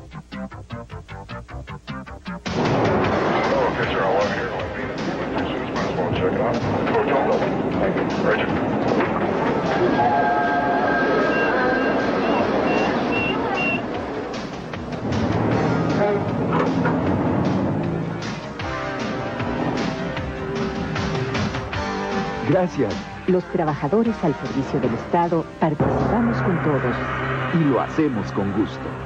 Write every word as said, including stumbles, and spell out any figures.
Okay, sir, I'll log here. Might as well check it out. Hotel building. Thank you. Roger. Gracias. Los trabajadores al servicio del Estado participamos con todos. Y lo hacemos con gusto.